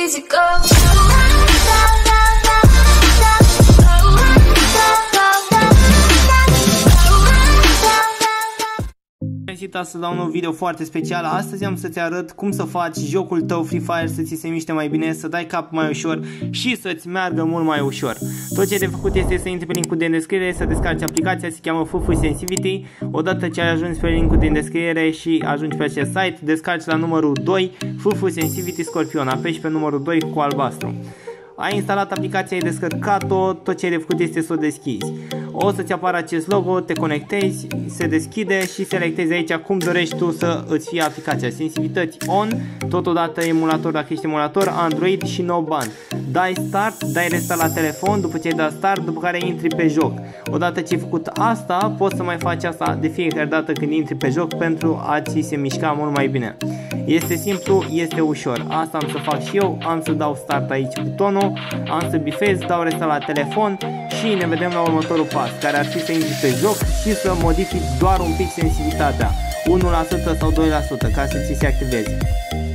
easy go. Astăzi la un nou video foarte special. Astăzi am să-ți arăt cum să faci jocul tău Free Fire să ți se miște mai bine, să dai cap mai ușor și să-ți meargă mult mai ușor. Tot ce ai de făcut este să intri pe linkul din descriere, să descarci aplicația, se cheamă FF Sensivity. Odată ce ai ajuns pe linkul din descriere și ajungi pe acest site, descarci la numărul 2 FF Sensivity Scorpion, apeși pe numărul 2 cu albastru. Ai instalat aplicația, ai descărcat-o, tot ce ai de făcut este să o deschizi. O să-ți apară acest logo, te conectezi, se deschide și selectezi aici cum dorești tu să îți fie aplicația. Sensibilități on, totodată emulator dacă ești emulator, Android și no band. Dai start, dai restart la telefon, după ce ai dat start, după care intri pe joc. Odată ce ai făcut asta, poți să mai faci asta de fiecare dată când intri pe joc pentru a ți se mișca mult mai bine. Este simplu, este ușor. Asta am să fac și eu, am să dau start aici butonul, am să bifez, dau restart la telefon și ne vedem la următorul pas, care ar fi să intri pe joc și să modifici doar un pic sensibilitatea, 1% sau 2%, ca să ți se activeze.